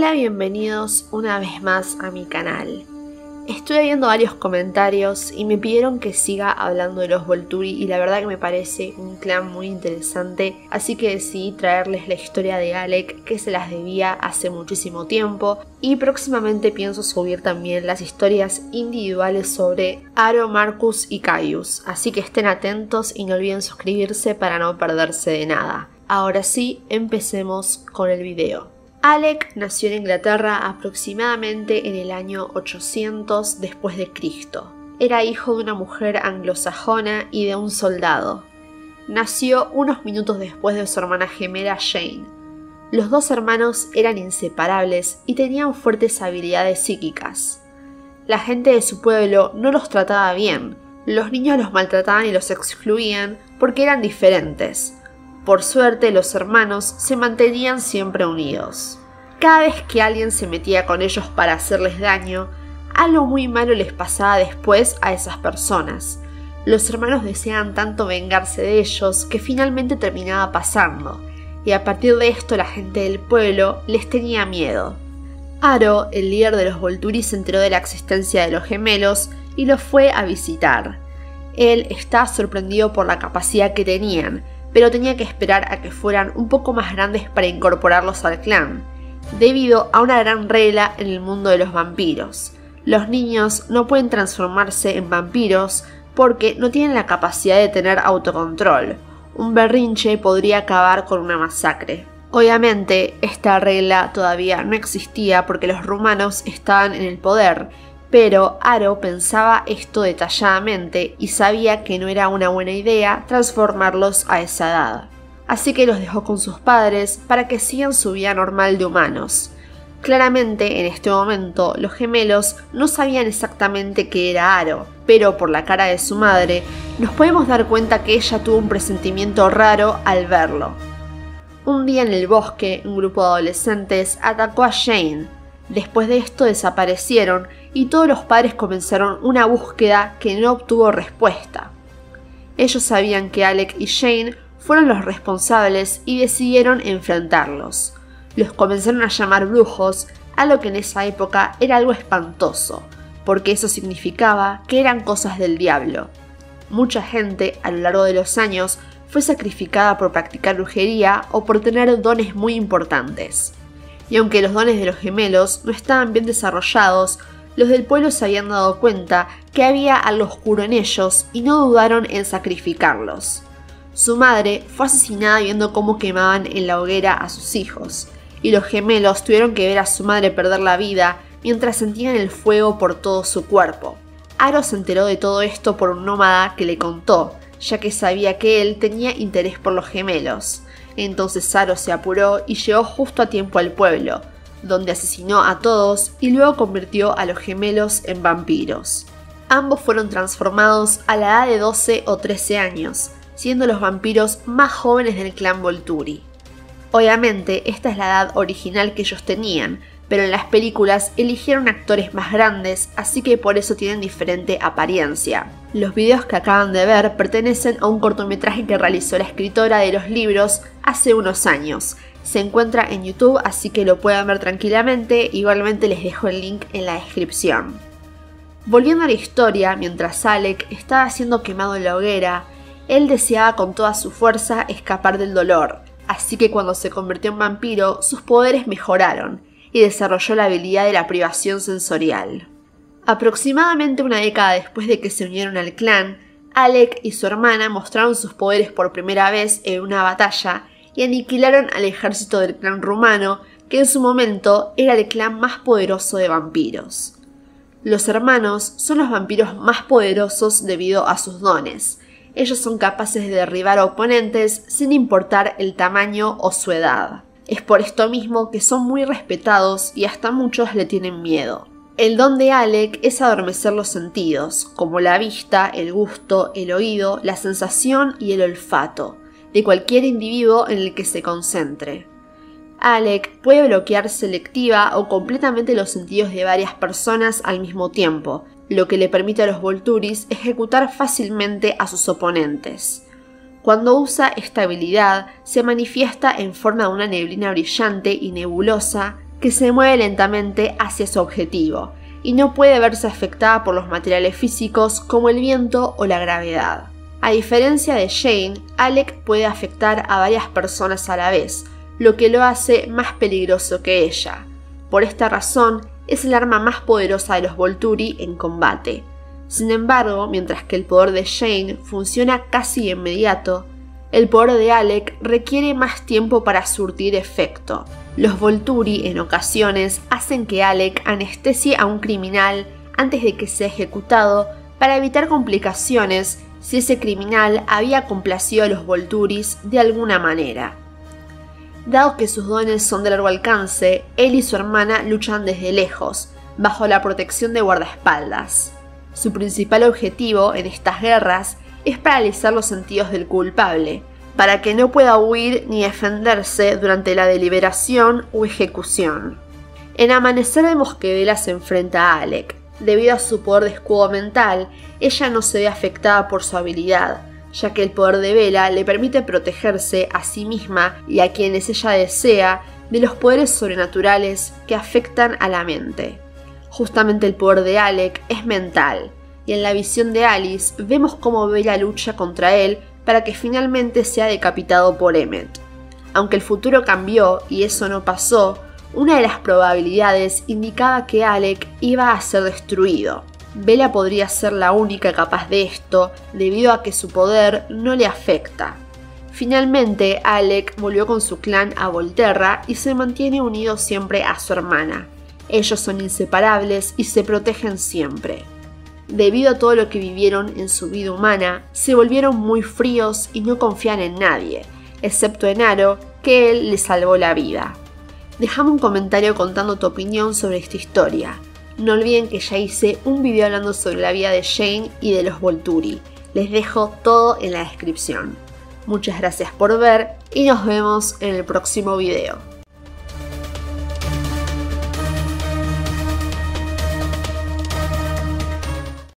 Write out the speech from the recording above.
Hola, bienvenidos una vez más a mi canal. Estuve viendo varios comentarios y me pidieron que siga hablando de los Volturi y la verdad que me parece un clan muy interesante, así que decidí traerles la historia de Alec, que se las debía hace muchísimo tiempo, y próximamente pienso subir también las historias individuales sobre Aro, Marcus y Caius, así que estén atentos y no olviden suscribirse para no perderse de nada. Ahora sí, empecemos con el video. Alec nació en Inglaterra aproximadamente en el año 800 después de Cristo. Era hijo de una mujer anglosajona y de un soldado. Nació unos minutos después de su hermana gemela Jane. Los dos hermanos eran inseparables y tenían fuertes habilidades psíquicas. La gente de su pueblo no los trataba bien. Los niños los maltrataban y los excluían porque eran diferentes. Por suerte, los hermanos se mantenían siempre unidos. Cada vez que alguien se metía con ellos para hacerles daño, algo muy malo les pasaba después a esas personas. Los hermanos deseaban tanto vengarse de ellos que finalmente terminaba pasando, y a partir de esto la gente del pueblo les tenía miedo. Aro, el líder de los Volturi, se enteró de la existencia de los gemelos y los fue a visitar. Él estaba sorprendido por la capacidad que tenían, pero tenía que esperar a que fueran un poco más grandes para incorporarlos al clan, debido a una gran regla en el mundo de los vampiros. Los niños no pueden transformarse en vampiros porque no tienen la capacidad de tener autocontrol. Un berrinche podría acabar con una masacre. Obviamente, esta regla todavía no existía porque los rumanos estaban en el poder, pero Aro pensaba esto detalladamente y sabía que no era una buena idea transformarlos a esa edad. Así que los dejó con sus padres para que sigan su vida normal de humanos. Claramente, en este momento, los gemelos no sabían exactamente qué era Aro, pero por la cara de su madre, nos podemos dar cuenta que ella tuvo un presentimiento raro al verlo. Un día en el bosque, un grupo de adolescentes atacó a Jane. Después de esto desaparecieron y todos los padres comenzaron una búsqueda que no obtuvo respuesta. Ellos sabían que Alec y Jane fueron los responsables y decidieron enfrentarlos. Los comenzaron a llamar brujos, algo que en esa época era algo espantoso, porque eso significaba que eran cosas del diablo. Mucha gente a lo largo de los años fue sacrificada por practicar brujería o por tener dones muy importantes. Y aunque los dones de los gemelos no estaban bien desarrollados, los del pueblo se habían dado cuenta que había algo oscuro en ellos y no dudaron en sacrificarlos. Su madre fue asesinada viendo cómo quemaban en la hoguera a sus hijos, y los gemelos tuvieron que ver a su madre perder la vida mientras sentían el fuego por todo su cuerpo. Aro se enteró de todo esto por un nómada que le contó, ya que sabía que él tenía interés por los gemelos. Entonces Aro se apuró y llegó justo a tiempo al pueblo, donde asesinó a todos y luego convirtió a los gemelos en vampiros. Ambos fueron transformados a la edad de 12 o 13 años, siendo los vampiros más jóvenes del clan Volturi. Obviamente, esta es la edad original que ellos tenían, pero en las películas eligieron actores más grandes, así que por eso tienen diferente apariencia. Los videos que acaban de ver pertenecen a un cortometraje que realizó la escritora de los libros hace unos años. Se encuentra en YouTube, así que lo pueden ver tranquilamente, igualmente les dejo el link en la descripción. Volviendo a la historia, mientras Alec estaba siendo quemado en la hoguera, él deseaba con toda su fuerza escapar del dolor, así que cuando se convirtió en vampiro, sus poderes mejoraron y desarrolló la habilidad de la privación sensorial. Aproximadamente una década después de que se unieron al clan, Alec y su hermana mostraron sus poderes por primera vez en una batalla y aniquilaron al ejército del clan rumano, que en su momento era el clan más poderoso de vampiros. Los hermanos son los vampiros más poderosos debido a sus dones. Ellos son capaces de derribar a oponentes sin importar el tamaño o su edad. Es por esto mismo que son muy respetados y hasta muchos le tienen miedo. El don de Alec es adormecer los sentidos, como la vista, el gusto, el oído, la sensación y el olfato, de cualquier individuo en el que se concentre. Alec puede bloquear selectiva o completamente los sentidos de varias personas al mismo tiempo, lo que le permite a los Volturis ejecutar fácilmente a sus oponentes. Cuando usa esta habilidad, se manifiesta en forma de una neblina brillante y nebulosa que se mueve lentamente hacia su objetivo y no puede verse afectada por los materiales físicos como el viento o la gravedad. A diferencia de Jane, Alec puede afectar a varias personas a la vez, lo que lo hace más peligroso que ella. Por esta razón, es el arma más poderosa de los Volturi en combate. Sin embargo, mientras que el poder de Jane funciona casi de inmediato, el poder de Alec requiere más tiempo para surtir efecto. Los Volturi en ocasiones hacen que Alec anestesie a un criminal antes de que sea ejecutado para evitar complicaciones si ese criminal había complacido a los Volturis de alguna manera. Dado que sus dones son de largo alcance, él y su hermana luchan desde lejos, bajo la protección de guardaespaldas. Su principal objetivo en estas guerras es paralizar los sentidos del culpable, para que no pueda huir ni defenderse durante la deliberación o ejecución. En Amanecer vemos que Bella se enfrenta a Alec. Debido a su poder de escudo mental, ella no se ve afectada por su habilidad, ya que el poder de Bella le permite protegerse a sí misma y a quienes ella desea de los poderes sobrenaturales que afectan a la mente. Justamente el poder de Alec es mental, y en la visión de Alice vemos cómo Bella lucha contra él para que finalmente sea decapitado por Emmett. Aunque el futuro cambió y eso no pasó, una de las probabilidades indicaba que Alec iba a ser destruido. Bella podría ser la única capaz de esto, debido a que su poder no le afecta. Finalmente, Alec volvió con su clan a Volterra y se mantiene unido siempre a su hermana. Ellos son inseparables y se protegen siempre. Debido a todo lo que vivieron en su vida humana, se volvieron muy fríos y no confían en nadie, excepto en Aro, que él le salvó la vida. Déjame un comentario contando tu opinión sobre esta historia. No olviden que ya hice un video hablando sobre la vida de Jane y de los Volturi. Les dejo todo en la descripción. Muchas gracias por ver y nos vemos en el próximo video.